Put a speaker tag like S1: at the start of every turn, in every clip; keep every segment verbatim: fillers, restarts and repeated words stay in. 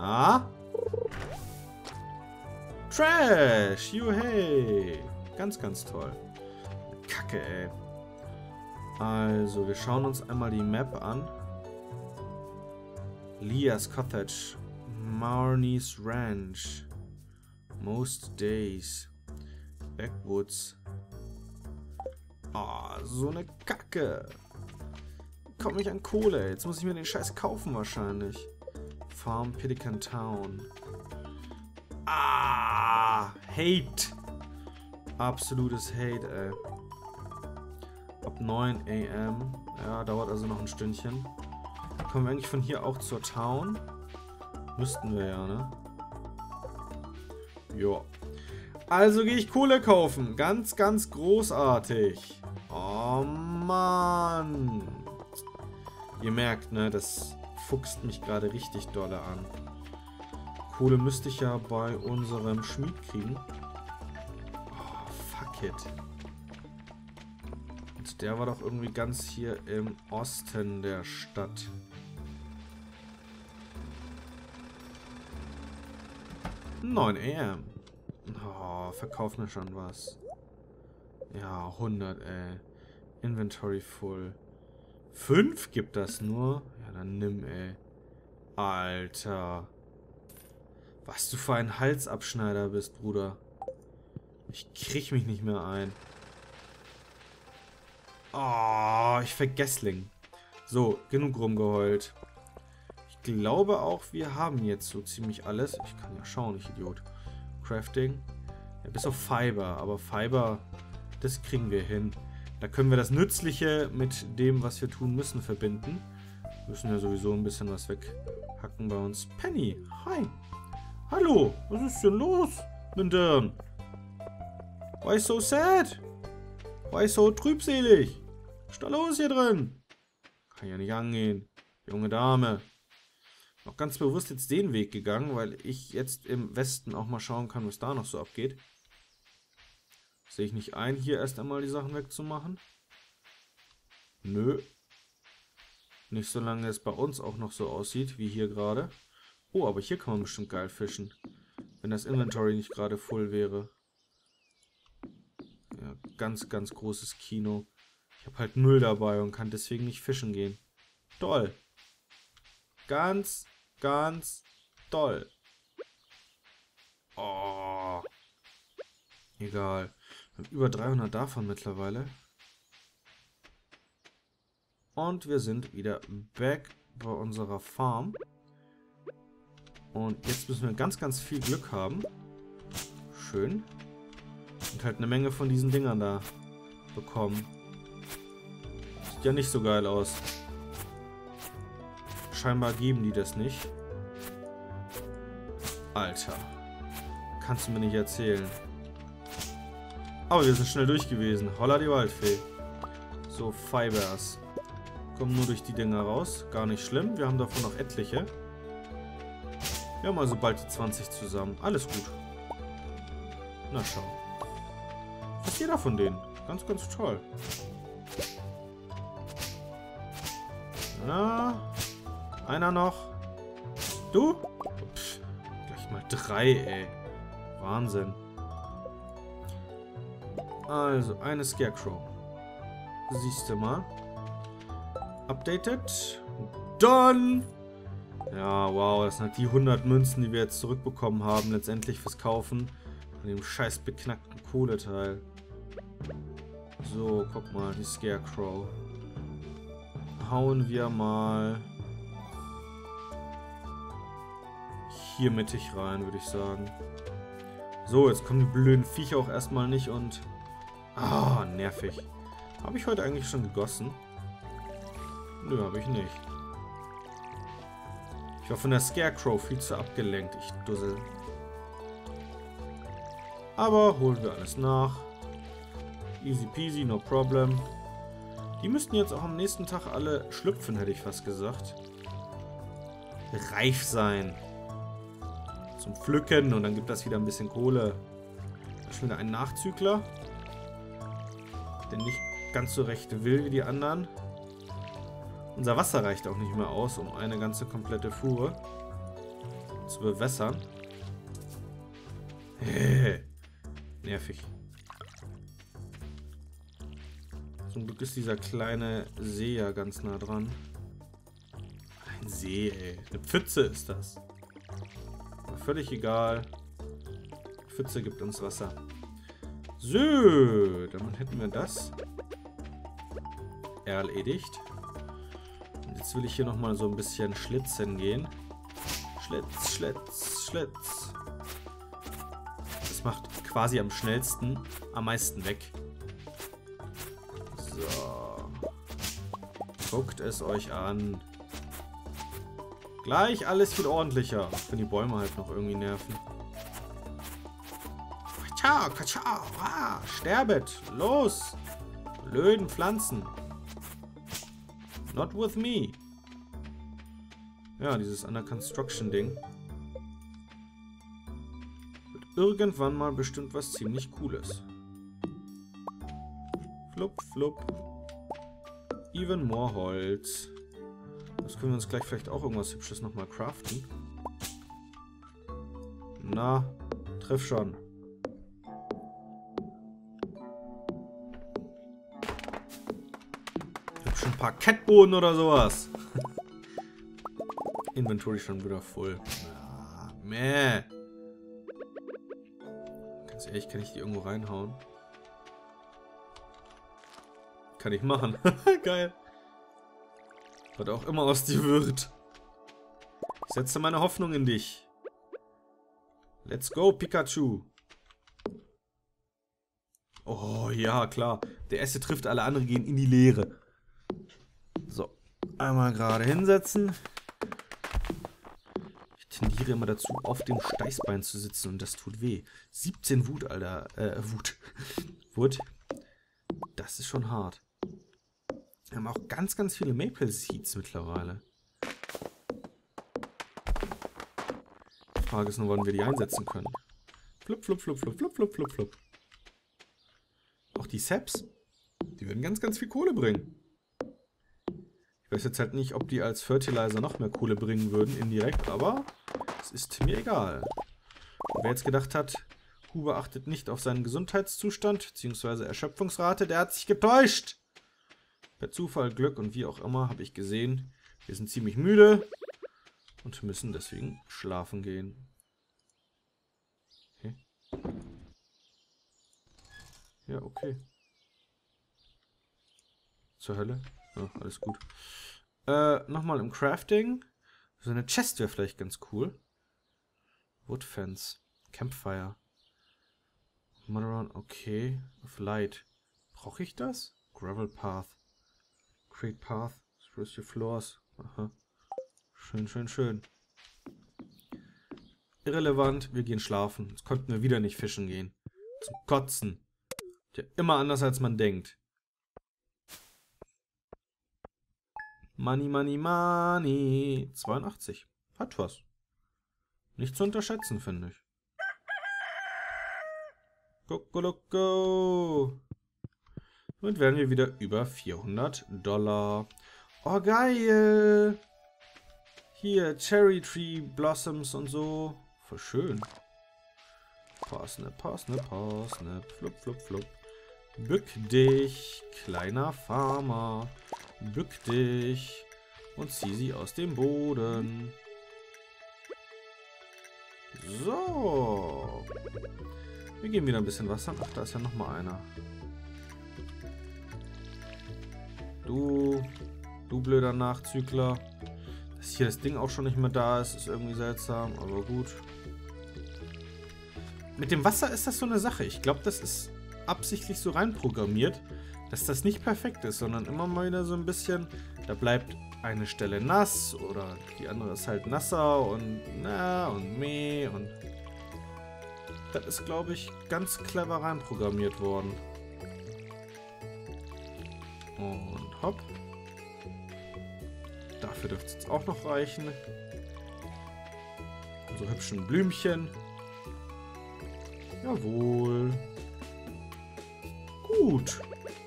S1: Na? Trash! Juhey! Ganz, ganz toll. Kacke, ey. Also, wir schauen uns einmal die Map an. Leah's Cottage. Marnie's Ranch. Most Days. Backwoods. Ah, oh, so eine Kacke. Kommt nicht an Kohle. Jetzt muss ich mir den Scheiß kaufen wahrscheinlich. Farm Pelican Town. Ah, Hate. Absolutes Hate, ey. Ab neun A M Ja, dauert also noch ein Stündchen. Kommen wir eigentlich von hier auch zur Town? Müssten wir ja, ne? Ja. Also gehe ich Kohle kaufen. Ganz, ganz großartig. Oh Mann. Ihr merkt, ne, das fuchst mich gerade richtig dolle an. Kohle müsste ich ja bei unserem Schmied kriegen. Oh, fuck it. Und der war doch irgendwie ganz hier im Osten der Stadt. neun A M Oh, verkauf mir schon was. Ja, hundert, ey. Inventory full. fünf gibt das nur? Ja, dann nimm, ey. Alter. Was du für ein Halsabschneider bist, Bruder. Ich krieg mich nicht mehr ein. Oh, ich Vergessling. So, genug rumgeheult. Ich glaube auch, wir haben jetzt so ziemlich alles. Ich kann ja schauen, ich Idiot. Crafting. Ja, bis auf Fiber. Aber Fiber, das kriegen wir hin. Da können wir das Nützliche mit dem, was wir tun müssen, verbinden. Wir müssen ja sowieso ein bisschen was weghacken bei uns. Penny, hi. Hallo, was ist denn los mit dir? Why so sad? Why so trübselig? Was ist da los hier drin? Kann ja nicht angehen. Junge Dame. Noch ganz bewusst jetzt den Weg gegangen, weil ich jetzt im Westen auch mal schauen kann, was da noch so abgeht. Sehe ich nicht ein, hier erst einmal die Sachen wegzumachen? Nö. Nicht solange es bei uns auch noch so aussieht, wie hier gerade. Oh, aber hier kann man bestimmt geil fischen. Wenn das Inventory nicht gerade voll wäre. Ja, ganz, ganz großes Kino. Ich habe halt Müll dabei und kann deswegen nicht fischen gehen. Toll. Ganz, ganz toll. Oh. Egal. Wir haben über dreihundert davon mittlerweile. Und wir sind wieder back bei unserer Farm. Und jetzt müssen wir ganz, ganz viel Glück haben. Schön. Und halt eine Menge von diesen Dingern da bekommen. Sieht ja nicht so geil aus. Scheinbar geben die das nicht. Alter. Kannst du mir nicht erzählen. Aber wir sind schnell durch gewesen. Holla die Waldfee. So, Fibers. Kommen nur durch die Dinger raus. Gar nicht schlimm. Wir haben davon noch etliche. Wir haben also bald die zwanzig zusammen. Alles gut. Na schau. Was ist jeder von denen? Ganz, ganz toll. Na. Einer noch. Du? Pff, gleich mal drei, ey. Wahnsinn. Also, eine Scarecrow. Siehst du mal. Updated. Done! Ja, wow, das sind halt die hundert Münzen, die wir jetzt zurückbekommen haben, letztendlich fürs Kaufen von dem scheiß beknackten Kohleteil. So, guck mal, die Scarecrow. Hauen wir mal hier mittig rein, würde ich sagen. So, jetzt kommen die blöden Viecher auch erstmal nicht und... Ah, nervig. Habe ich heute eigentlich schon gegossen? Nö, habe ich nicht. Ich war von der Scarecrow viel zu abgelenkt, ich Dussel. Aber holen wir alles nach. Easy peasy, no problem. Die müssten jetzt auch am nächsten Tag alle schlüpfen, hätte ich fast gesagt. Reif sein. Zum Pflücken und dann gibt das wieder ein bisschen Kohle. Da ist schon wieder ein Nachzügler. Der nicht ganz so recht will wie die anderen. Unser Wasser reicht auch nicht mehr aus, um eine ganze komplette Fuhre. zu bewässern. Hey. Nervig. Zum Glück ist dieser kleine See ja ganz nah dran. Ein See, ey. Eine Pfütze ist das. Aber völlig egal. Die Pfütze gibt uns Wasser. So, dann hätten wir das erledigt. Und jetzt will ich hier nochmal so ein bisschen schlitzen gehen. Schlitz, Schlitz, Schlitz. Das macht quasi am schnellsten, am meisten weg. So. Guckt es euch an. Gleich alles viel ordentlicher. Wenn die Bäume halt noch irgendwie nerven. Kacha, kacha, ah, sterbet. Los. Blöden Pflanzen. Not with me. Ja, dieses Under Construction Ding. Wird irgendwann mal bestimmt was ziemlich Cooles. Flup, flup. Even more Holz. Das können wir uns gleich vielleicht auch irgendwas Hübsches nochmal craften. Na, triff schon. Hübschen Parkettboden oder sowas. Inventory schon wieder voll. Ah, meh. Ganz ehrlich, kann ich die irgendwo reinhauen? Kann ich machen. Geil. Was auch immer aus dir wird. Ich setze meine Hoffnung in dich. Let's go, Pikachu. Oh, ja, klar. Der erste trifft, alle anderen gehen in die Leere. So. Einmal gerade hinsetzen. Ich tendiere immer dazu, auf dem Steißbein zu sitzen und das tut weh. siebzehn Wut, Alter. Äh, Wut. Wut. Das ist schon hart. Wir haben auch ganz, ganz viele Maple Seeds mittlerweile. Die Frage ist nur, wann wir die einsetzen können. Flup, flup, flup, flup, flup, flup, flup, flup. Auch die Saps, die würden ganz, ganz viel Kohle bringen. Ich weiß jetzt halt nicht, ob die als Fertilizer noch mehr Kohle bringen würden, indirekt, aber es ist mir egal. Und wer jetzt gedacht hat, Huber achtet nicht auf seinen Gesundheitszustand bzw. Erschöpfungsrate, der hat sich getäuscht. Per Zufall, Glück und wie auch immer habe ich gesehen, wir sind ziemlich müde und müssen deswegen schlafen gehen. Okay. Ja, okay. Zur Hölle? Ja, alles gut. Äh, nochmal im Crafting. So eine Chest wäre vielleicht ganz cool. Wood Fence. Campfire. Monoron, okay. Of Light. Brauche ich das? Gravel Path. Create Path. Spruce your floors. Aha. Schön, schön, schön. Irrelevant. Wir gehen schlafen. Jetzt konnten wir wieder nicht fischen gehen. Zum Kotzen. Ja, immer anders als man denkt. Money, money, money. zweiundachtzig. Hat was. Nicht zu unterschätzen, finde ich. Kokoloko. Damit werden wir wieder über vierhundert Dollar. Oh, geil. Hier, Cherry Tree Blossoms und so. Voll schön. Parsnip, Parsnip, Parsnip. Flup, flup, flup. Bück dich, kleiner Farmer. Bück dich und zieh sie aus dem Boden. So. Wir geben wieder ein bisschen Wasser. Ach, da ist ja noch mal einer. Du, du blöder Nachzügler. Dass hier das Ding auch schon nicht mehr da ist, ist irgendwie seltsam, aber gut. Mit dem Wasser ist das so eine Sache. Ich glaube, das ist absichtlich so reinprogrammiert, dass das nicht perfekt ist, sondern immer mal wieder so ein bisschen, da bleibt eine Stelle nass oder die andere ist halt nasser und na und meh und das ist, glaube ich, ganz clever reinprogrammiert worden. Und hopp. Dafür dürfte es jetzt auch noch reichen. So hübschen Blümchen. Jawohl. Gut.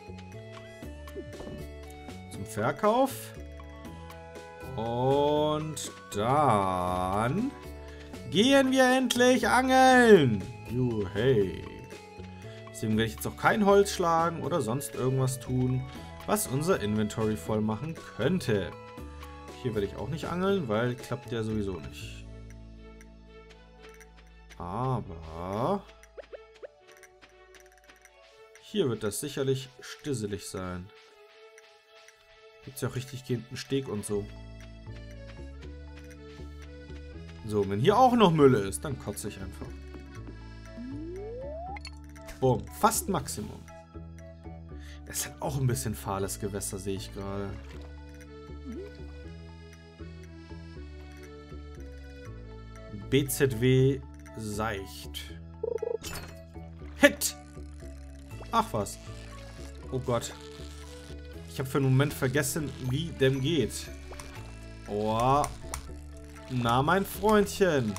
S1: Zum Verkauf. Und dann Gehen wir endlich angeln! Juhu, hey. Deswegen werde ich jetzt auch kein Holz schlagen oder sonst irgendwas tun, was unser Inventory voll machen könnte. Hier werde ich auch nicht angeln, weil klappt ja sowieso nicht. Aber hier wird das sicherlich stisselig sein. Gibt es ja auch richtig gehenden Steg und so. So, wenn hier auch noch Müll ist, dann kotze ich einfach. Boom, fast Maximum. Das ist halt auch ein bisschen fahles Gewässer, sehe ich gerade. B Z W seicht. Hit! Ach was. Oh Gott. Ich habe für einen Moment vergessen, wie dem geht. Oh. Na, mein Freundchen.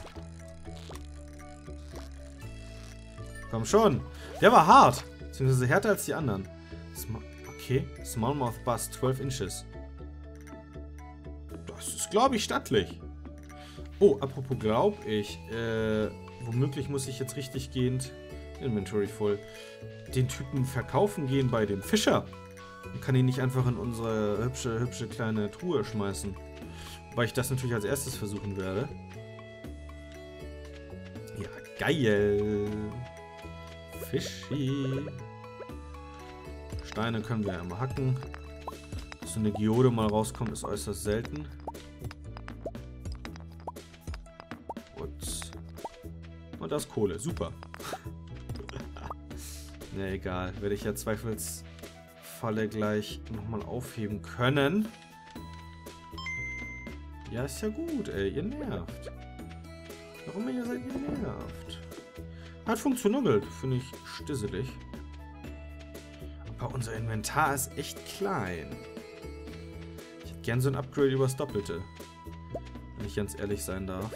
S1: Komm schon. Der war hart. Beziehungsweise härter als die anderen. Sma okay. Smallmouth Bass, zwölf Inches. Das ist, glaube ich, stattlich. Oh, apropos glaub ich. Äh, womöglich muss ich jetzt richtig gehend Inventory voll den Typen verkaufen gehen bei dem Fischer. Man kann ihn nicht einfach in unsere hübsche, hübsche kleine Truhe schmeißen. Wobei ich das natürlich als erstes versuchen werde. Ja, geil. Fischi. Steine können wir ja immer hacken. Dass so eine Geode mal rauskommt, ist äußerst selten. Und, und das Kohle. Super. Ne, egal. Werde ich ja Zweifelsfalle gleich nochmal aufheben können. Ja, ist ja gut, ey. Ihr nervt. Warum ihr seid ihr nervt? Hat funktioniert, finde ich stisselig. Aber unser Inventar ist echt klein. Ich hätte gern so ein Upgrade übers Doppelte. Wenn ich ganz ehrlich sein darf.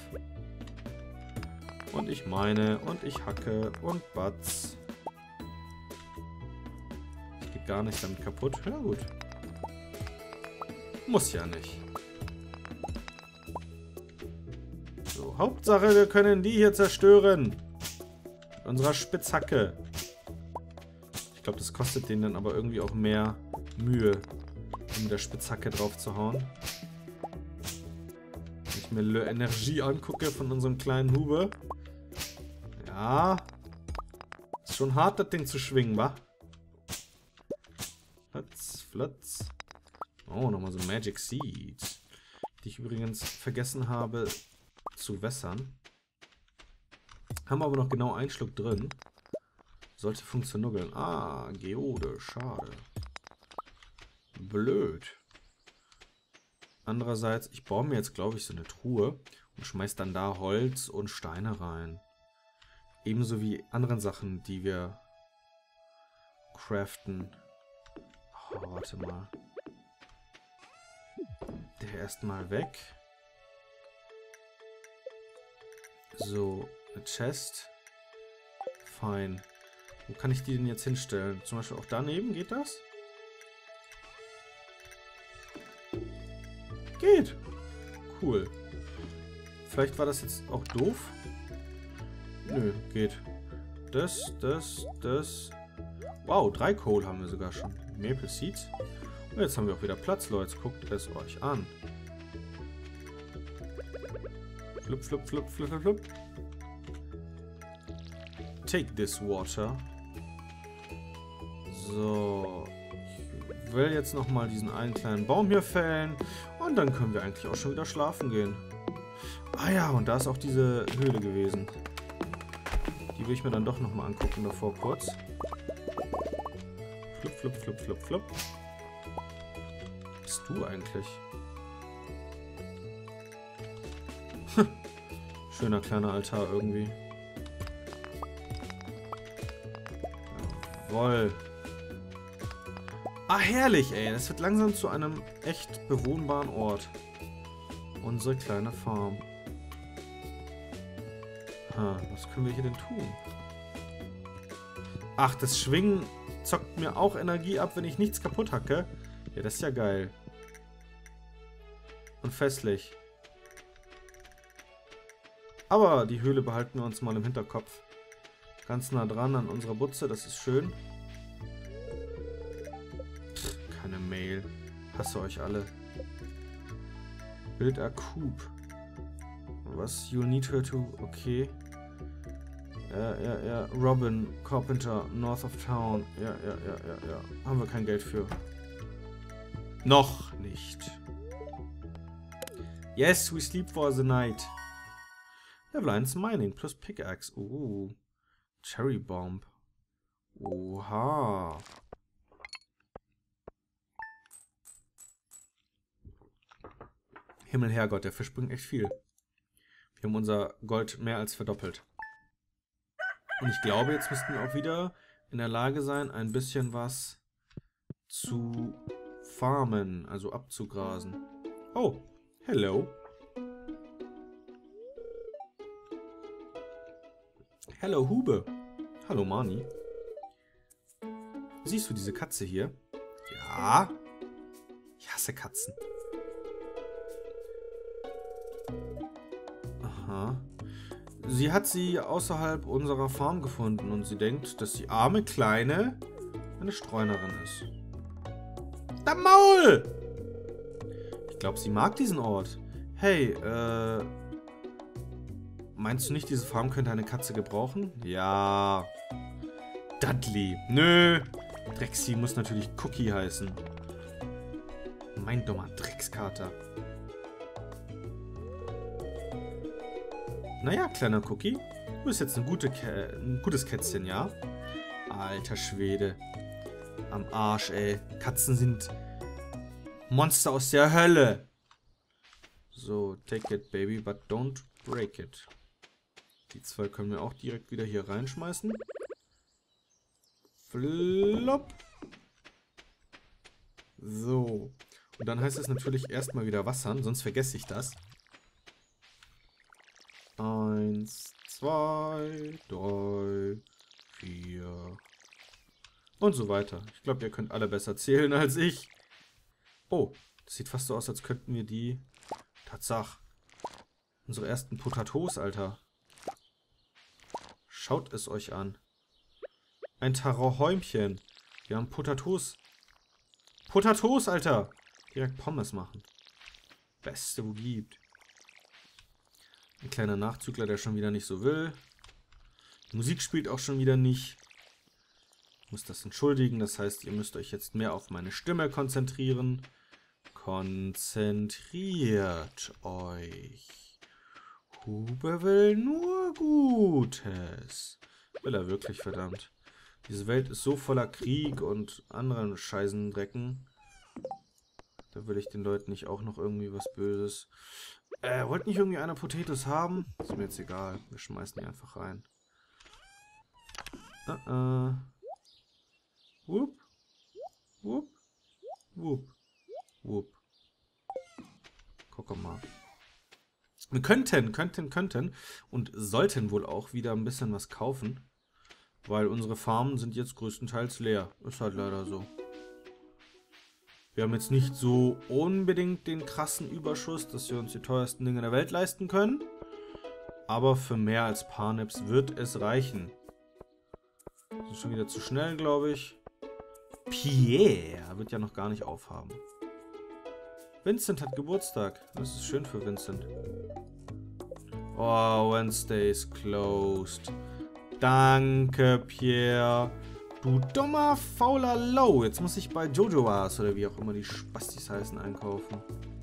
S1: Und ich meine, und ich hacke und batz. Das geht gar nicht damit kaputt. Ja gut. Muss ja nicht. So, Hauptsache, wir können die hier zerstören. Mit unserer Spitzhacke. Ich glaube, das kostet denen dann aber irgendwie auch mehr Mühe, um mit der Spitzhacke drauf zu hauen. Wenn ich mir Le Energie angucke von unserem kleinen Huber. Ja. Ist schon hart, das Ding zu schwingen, wa? Flutz, flutz. Oh, nochmal so Magic Seeds. Die ich übrigens vergessen habe zu wässern. Haben aber noch genau einen Schluck drin. Sollte funktionieren. Ah, Geode. Schade. Blöd. Andererseits, ich baue mir jetzt, glaube ich, so eine Truhe und schmeiß dann da Holz und Steine rein. Ebenso wie anderen Sachen, die wir craften. Oh, warte mal. Der erstmal weg. So, eine Chest. Fein. Wo kann ich die denn jetzt hinstellen? Zum Beispiel auch daneben, geht das? Geht. Cool. Vielleicht war das jetzt auch doof. Nö, geht. Das, das, das. Wow, drei Kohl haben wir sogar schon. Maple Seeds. Und jetzt haben wir auch wieder Platz, Leute. Guckt es euch an. Flup, flup, flup, flup, flup, flup. Take this water. So. Ich will jetzt nochmal diesen einen kleinen Baum hier fällen. Und dann können wir eigentlich auch schon wieder schlafen gehen. Ah ja, und da ist auch diese Höhle gewesen. Die will ich mir dann doch nochmal angucken davor kurz. Flup, flup, flup, flup, flup. Was bist du eigentlich? Schöner kleiner Altar irgendwie. Jawoll. Ah, herrlich, ey. Das wird langsam zu einem echt bewohnbaren Ort. Unsere kleine Farm. Ha, was können wir hier denn tun? Ach, das Schwingen zockt mir auch Energie ab, wenn ich nichts kaputt hacke. Ja, das ist ja geil. Und festlich. Aber die Höhle behalten wir uns mal im Hinterkopf. Ganz nah dran an unserer Butze, das ist schön. Pff, keine Mail. Hasse euch alle. Build a Coop. Was? You'll need her to... Okay. Ja, ja, ja. Robin, Carpenter, North of Town. Ja, ja, ja, ja, ja. Haben wir kein Geld für. Noch nicht. Yes, we sleep for the night. Level eins Mining plus Pickaxe. Uh. Cherry Bomb. Oha. Himmel, Herrgott, der Fisch bringt echt viel. Wir haben unser Gold mehr als verdoppelt. Und ich glaube, jetzt müssten wir auch wieder in der Lage sein, ein bisschen was zu farmen, also abzugrasen. Oh, hello. Hello, Hube. Hallo, Mani. Siehst du diese Katze hier? Ja. Ich hasse Katzen. Aha. Sie hat sie außerhalb unserer Farm gefunden und sie denkt, dass die arme Kleine eine Streunerin ist. Da Maul! Ich glaube, sie mag diesen Ort. Hey, äh... meinst du nicht, diese Farm könnte eine Katze gebrauchen? Ja. Dudley. Nö. Drexy muss natürlich Cookie heißen. Mein dummer Dreckskater. Naja, kleiner Cookie. Du bist jetzt eine gute Kä ein gutes Kätzchen, ja? Alter Schwede. Am Arsch, ey. Katzen sind Monster aus der Hölle. So, take it, baby, but don't break it. Die zwei können wir auch direkt wieder hier reinschmeißen. Flop. So. Und dann heißt es natürlich erstmal wieder wassern, sonst vergesse ich das. Eins, zwei, drei, vier. Und so weiter. Ich glaube, ihr könnt alle besser zählen als ich. Oh, das sieht fast so aus, als könnten wir die... Tatsache. Unsere ersten Potatoes, Alter. Schaut es euch an. Ein Tarohäumchen. Wir haben Potatoes. Potatoes, Alter. Direkt Pommes machen. Beste, wo gibt. Ein kleiner Nachzügler, der schon wieder nicht so will. Die Musik spielt auch schon wieder nicht. Ich muss das entschuldigen. Das heißt, ihr müsst euch jetzt mehr auf meine Stimme konzentrieren. Konzentriert euch. Hube will nur Gutes. Will er wirklich, verdammt. Diese Welt ist so voller Krieg und anderen Scheißendrecken. Da will ich den Leuten nicht auch noch irgendwie was Böses. Äh, wollt nicht irgendwie einer Potatoes haben? Ist mir jetzt egal. Wir schmeißen die einfach rein. Uh -uh. Whoop. Whoop. Whoop. Whoop. Guck mal. Wir könnten, könnten, könnten und sollten wohl auch wieder ein bisschen was kaufen. Weil unsere Farmen sind jetzt größtenteils leer. Ist halt leider so. Wir haben jetzt nicht so unbedingt den krassen Überschuss, dass wir uns die teuersten Dinge der Welt leisten können. Aber für mehr als Parnips wird es reichen. Das ist schon wieder zu schnell, glaube ich. Pierre wird ja noch gar nicht aufhaben. Vincent hat Geburtstag. Das ist schön für Vincent. Oh, Wednesday is closed. Danke, Pierre. Du dummer, fauler Low. Jetzt muss ich bei Jojoas oder wie auch immer die Spastis heißen einkaufen.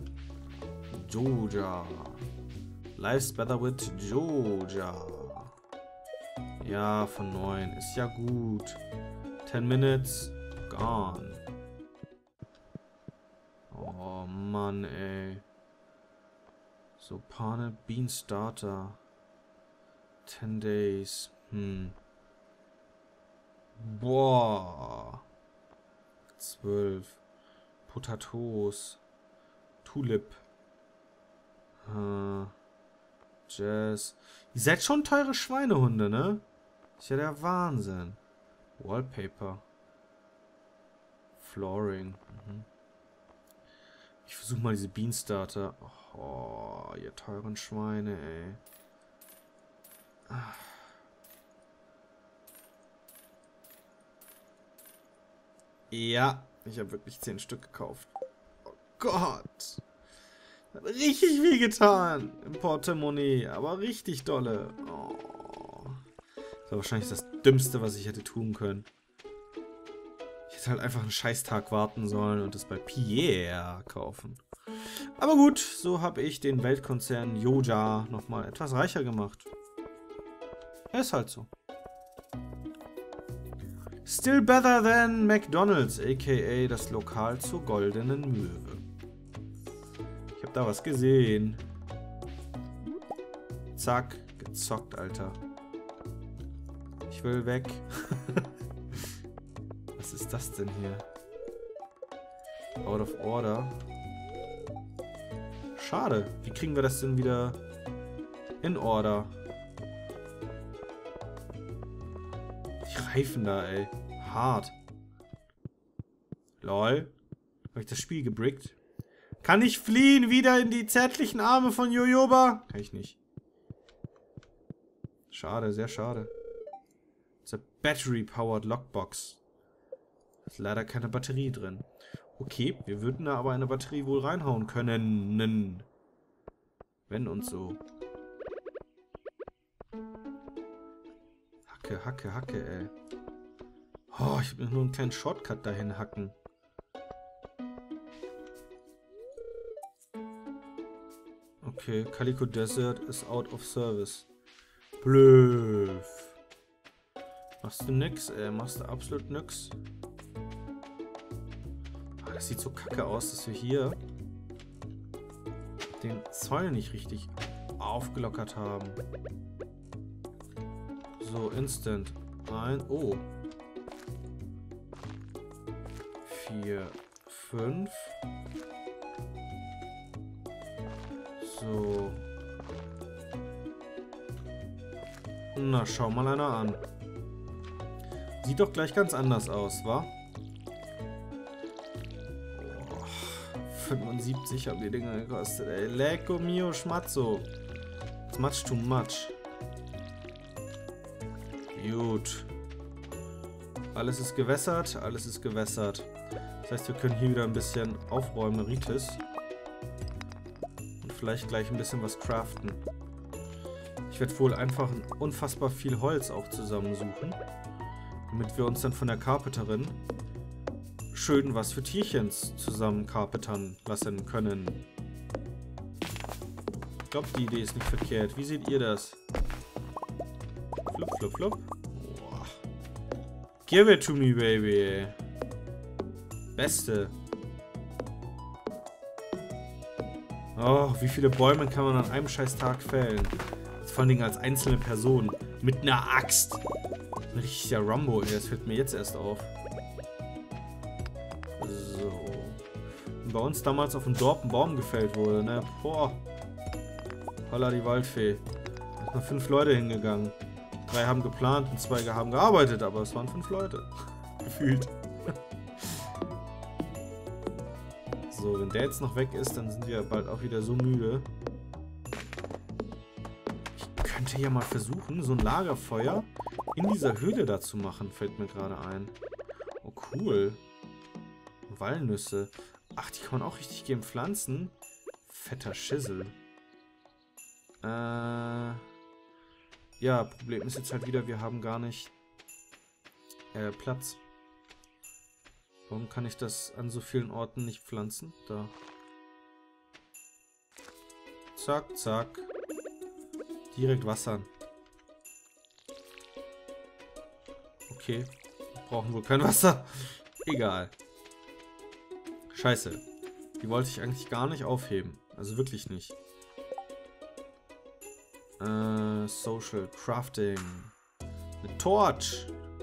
S1: Joja. Life's better with Joja. Ja, von neun. Ist ja gut. ten minutes. Gone. Oh Mann, ey. So, Pane Bean Starter. ten days. Hm. Boah. zwölf. Potatoes. Tulip. Äh. Jazz. Ihr seid schon teure Schweinehunde, ne? Ist ja der Wahnsinn. Wallpaper. Flooring. Mhm. Ich versuche mal diese Beanstarter. Oh, ihr teuren Schweine, ey. Ja, ich habe wirklich zehn Stück gekauft. Oh Gott. Hat richtig weh getan im Portemonnaie, aber richtig dolle. Oh. Das war wahrscheinlich das Dümmste, was ich hätte tun können. Ich hätte halt einfach einen Scheißtag warten sollen und das bei Pierre kaufen. Aber gut, so habe ich den Weltkonzern Yoja nochmal etwas reicher gemacht. Er ist halt so. Still better than McDonald's, aka das Lokal zur Goldenen Möwe. Ich habe da was gesehen. Zack, gezockt, Alter. Ich will weg. Was ist das denn hier? Out of order. Schade. Wie kriegen wir das denn wieder in order? Die Reifen da, ey. Hart. Lol. Habe ich das Spiel gebrickt? Kann ich fliehen wieder in die zärtlichen Arme von Jojoba? Kann ich nicht. Schade, sehr schade. Das ist eine Battery-Powered Lockbox. Da ist leider keine Batterie drin. Okay, wir würden da aber eine Batterie wohl reinhauen können. Wenn und so. Hacke, Hacke, Hacke, ey. Oh, ich will nur einen kleinen Shortcut dahin hacken. Okay, Calico Desert is out of service. Blöf. Machst du nix, ey? Machst du absolut nix? Ah, das sieht so kacke aus, dass wir hier den Zoll nicht richtig aufgelockert haben. So, instant. Ein. Oh. Vier. Fünf. So. Na, schau mal einer an. Sieht doch gleich ganz anders aus, wa? Oh, fünfundsiebzig haben die Dinger gekostet, ey. Lecco mio schmatzo. It's much too much. Gut. Alles ist gewässert, alles ist gewässert. Das heißt, wir können hier wieder ein bisschen aufräumen, Ritis. Und vielleicht gleich ein bisschen was craften. Ich werde wohl einfach unfassbar viel Holz auch zusammensuchen. Damit wir uns dann von der Carpenterin schön was für Tierchens zusammen carpentern lassen können. Ich glaube, die Idee ist nicht verkehrt. Wie seht ihr das? Flup, flup, flup. Boah. Give it to me, baby. Beste. Oh, wie viele Bäume kann man an einem scheiß Tag fällen? Vor allen Dingen als einzelne Person. Mit einer Axt. Ein richtiger Rambo, ey. Das fällt mir jetzt erst auf. So. Und bei uns damals auf dem Dorf ein Baum gefällt wurde, ne? Boah. Holla die Waldfee. Da sind noch fünf Leute hingegangen. Drei haben geplant und zwei haben gearbeitet, aber es waren fünf Leute. Gefühlt. So, wenn der jetzt noch weg ist, dann sind wir bald auch wieder so müde. Ich könnte ja mal versuchen, so ein Lagerfeuer in dieser Höhle da zu machen, fällt mir gerade ein. Oh, cool. Walnüsse. Ach, die kann man auch richtig gern pflanzen. Fetter Schissel. Äh... Ja, Problem ist jetzt halt wieder, wir haben gar nicht äh, Platz. Warum kann ich das an so vielen Orten nicht pflanzen? Da. Zack, zack. Direkt wassern. Okay. Wir brauchen wohl kein Wasser. Egal. Scheiße. Die wollte ich eigentlich gar nicht aufheben. Also wirklich nicht. Äh, Social Crafting. Eine Torch.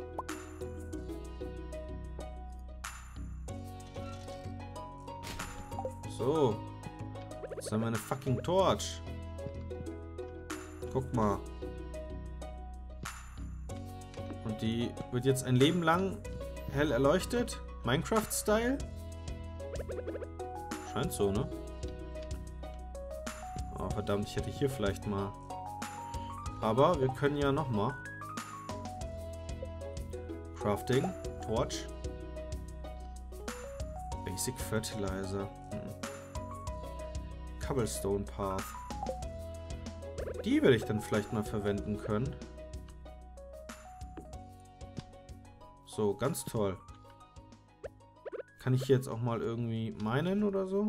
S1: So. Jetzt haben wir eine fucking Torch. Guck mal. Und die wird jetzt ein Leben lang hell erleuchtet. Minecraft-Style. Scheint so, ne? Oh, verdammt, ich hätte hier vielleicht mal Aber wir können ja nochmal. Crafting. Torch. Basic Fertilizer. Hm. Cobblestone Path. Die werde ich dann vielleicht mal verwenden können. So, ganz toll. Kann ich jetzt auch mal irgendwie meinen oder so?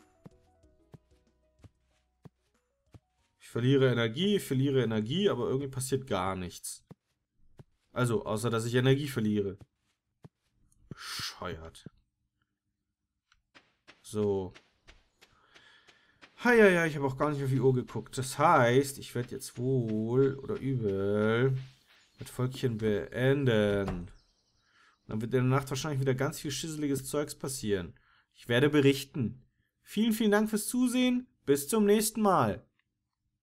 S1: Ich verliere Energie, ich verliere Energie, aber irgendwie passiert gar nichts. Also, außer dass ich Energie verliere. Bescheuert. So. Ha, ja, ja, ich habe auch gar nicht auf die Uhr geguckt. Das heißt, ich werde jetzt wohl oder übel mit Völkchen beenden. Dann wird in der Nacht wahrscheinlich wieder ganz viel schisseliges Zeugs passieren. Ich werde berichten. Vielen, vielen Dank fürs Zusehen. Bis zum nächsten Mal.